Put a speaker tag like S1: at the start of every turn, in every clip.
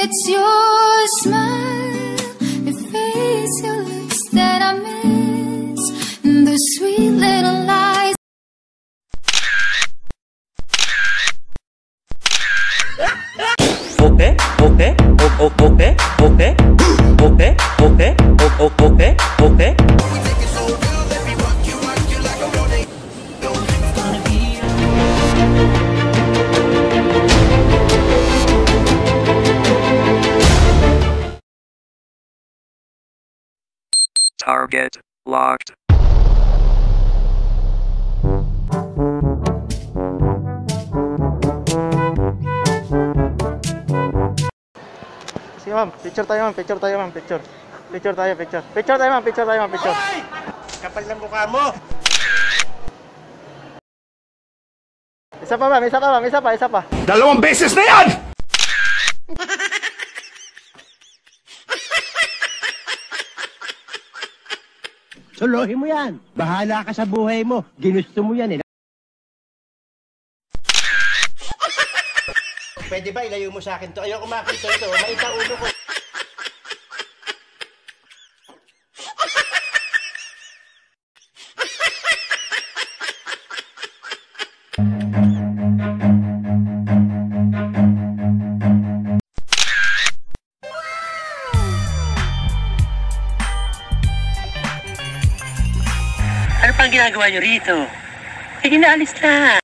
S1: It's your smile, your face, your lips that I miss, and the sweet little lies.
S2: Okay, okay, okay, okay, okay, okay, okay, okay.
S3: Target locked.
S4: Sige ma'am, picture tayo ma'am, picture tayo ma'am, picture. Picture tayo, picture. Picture tayo ma'am, picture tayo ma'am, picture.
S5: Hoy! Kapal ng mukha mo!
S4: Isa pa ma'am, isa pa ma'am, isa pa, isa pa.
S5: 2 beses na yan!
S6: Solohin mo yan. Bahala ka sa buhay mo. Ginusto mo yan eh.
S5: Pwede ba ilayo mo sa akin to? Ayoko makita ito. Maita ulo ko.
S7: Ano pang ginagawa nyo rito? Eh, ginaalis na.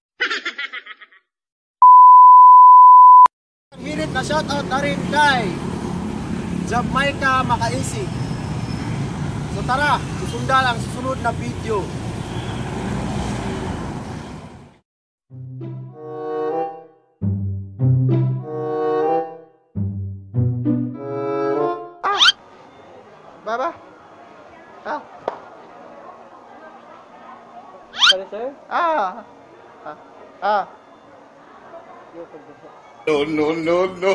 S5: Minute na shoutout na rin kay Jamaica Makaisig. So tara, susundan ang susunod na video.
S4: Baba. Ah. Sorry sir. Ah. Ah. Ah.
S5: No, no, no, no.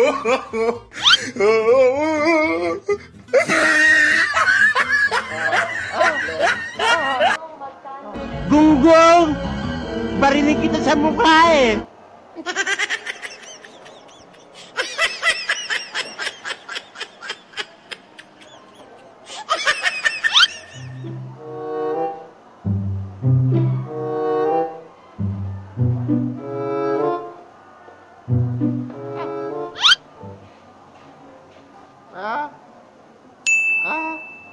S6: Gunggong! Barinig kita sa mukha eh.
S4: Ah. Ah.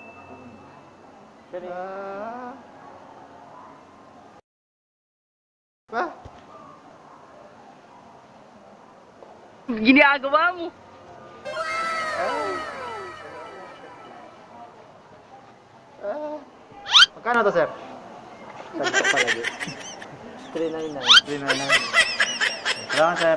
S4: Ah. Ba?
S7: Ginagawa mo.
S4: Ah. Magkano to, sir? 399. 399. Salamat, sir.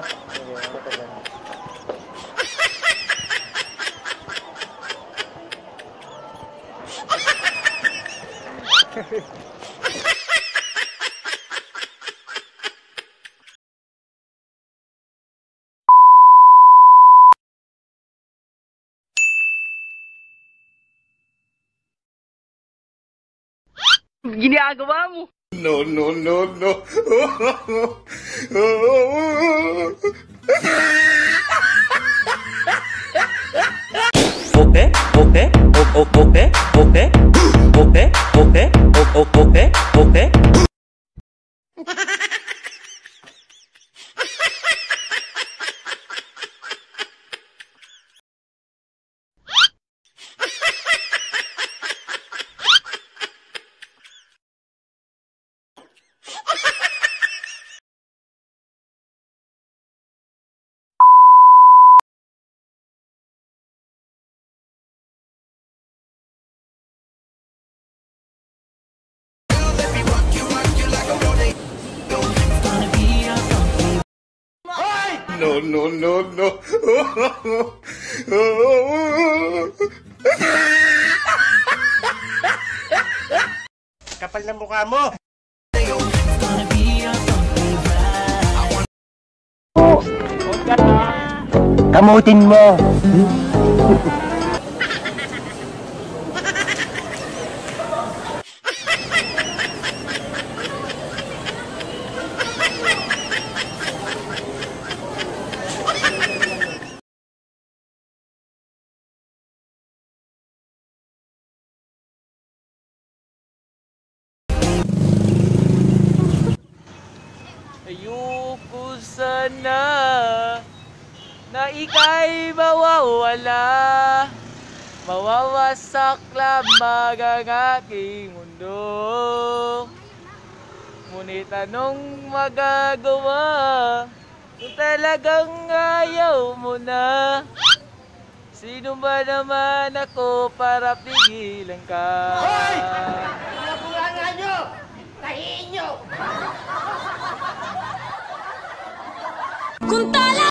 S7: Ginagawa mo.
S5: No, no, no, no.
S2: Okay, okay, okay, okay, okay, okay, okay, okay.
S5: No, no, no, no. Kapal ng mukha mo.
S6: Kamutin mo.
S8: sana na ika'y mawawala. Mawawasak lamang ang aking mundo. Ngunit anong magagawa kung talagang ayaw mo na? Sino ba naman ako para pigilan ka?
S7: Hoy! Nabulangan nyo! Tahiin nyo!
S1: Kung tala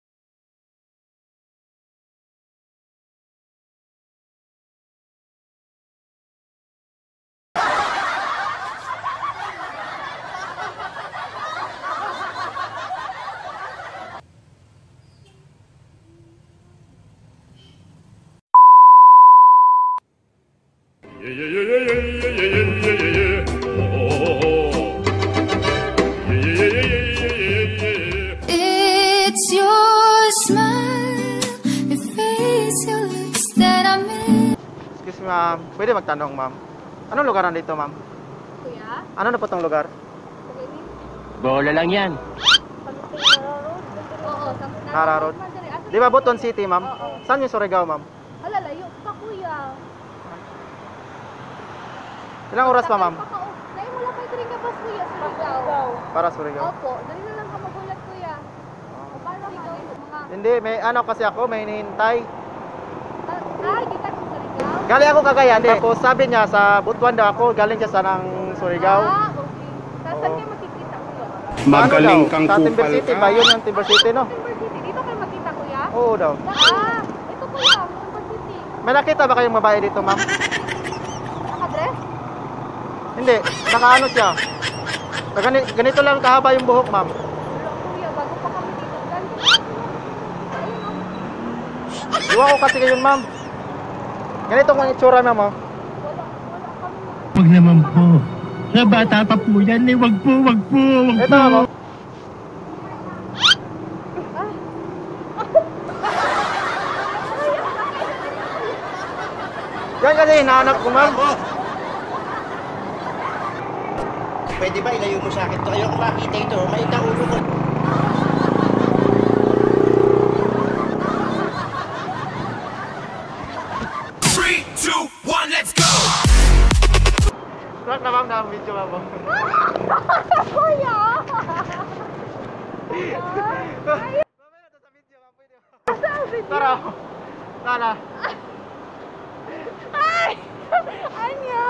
S1: it's your smile, your face, your lips that I miss.
S4: Excuse me, ma'am. Pwede magtanong, ma'am. Anong lugar nandito, ma'am?
S9: Kuya?
S4: Ano na po tong lugar?
S6: Bola lang yan.
S9: Oo,
S4: Nara Road. Di ba Buton City, ma'am? Saan yung Surigao, ma'am?
S9: Hala, layo pa kuya.
S4: Ilang oras pa, ma'am?
S9: Dahil mo lang kayo rin ka bus kuya, Sumayaw.
S4: Para Surigao.
S9: Opo, dali na lang ka magulat kuya. O paano ikaw mga...
S4: Hindi, may ano kasi ako, may hinihintay.
S9: Ay, kita sa Sumayaw?
S4: Galing ako Cagayan. Tapos sabi niya sa Butuan daw ako, galing siya sa ng Surigao.
S9: Ah, okay. Saan kayo makikita kuya?
S5: Magaling
S4: Ano daw?
S5: kang
S4: Sa Timber
S5: kupal
S4: City
S5: ka.
S4: ba? Yun yung Timber City, no?
S9: Timber City, dito kayo makita kuya?
S4: Oo daw.
S9: Ah, ito kuya, Timber City.
S4: May nakita ba kayong babae dito, ma'am?
S9: Nakadress?
S4: Hindi, nakaano siya. Ganito lang kahaba yung buhok, ma'am.
S9: Wala kuya, bago pa kami dito. Ganito na ayun o.
S4: Iwan ko kasi yun, ma'am. Ganito kung itsura, ma'am, oh.
S6: Wag naman po. Sa bata pa po yan eh. Wag po, wag po, wag
S4: Ito,
S6: po.
S4: ma'am, oh. Yan kasi hinahanap ko, ma'am.
S7: Pwede ba ilayo mo sa akin to? Ayoko makita ito. May ulo ko.
S4: Rock na, ma'am, na video, ma'am.
S9: Kuya!
S4: Mamaya to sa video, ma'am. Pwede, ma'am. Tara. Tara.
S9: Ay! Anyo!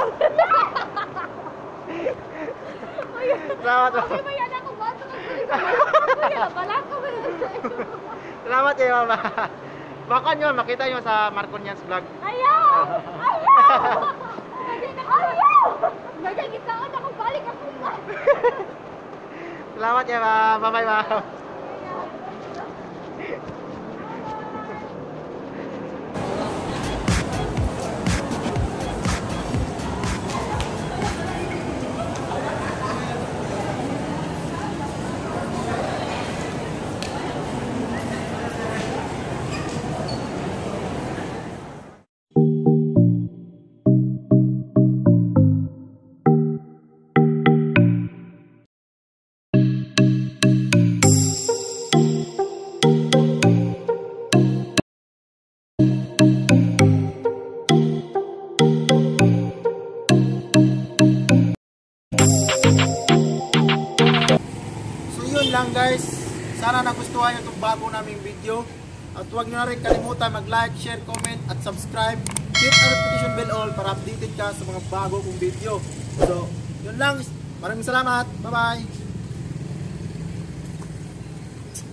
S4: Salamat, ma'am.
S9: Okay ba yan ako? Bato ka kuya, bala ko ba yun?
S4: Salamat kayo, ma'am. Baka nyo, makita nyo sa Marconians vlog.
S9: Ayaw! Ayaw! Ayaw! Nagagitaon ako, balik ako.
S4: Salamat kayo, ma'am. Bye-bye, ma'am.
S5: Lang guys, sana nagustuhan nyo itong bago naming video at huwag nyo na rin kalimutan mag-like, share, comment at subscribe. Hit ang notification bell all para updated ka sa mga bago kong video. So, yun lang. Maraming salamat. Bye bye.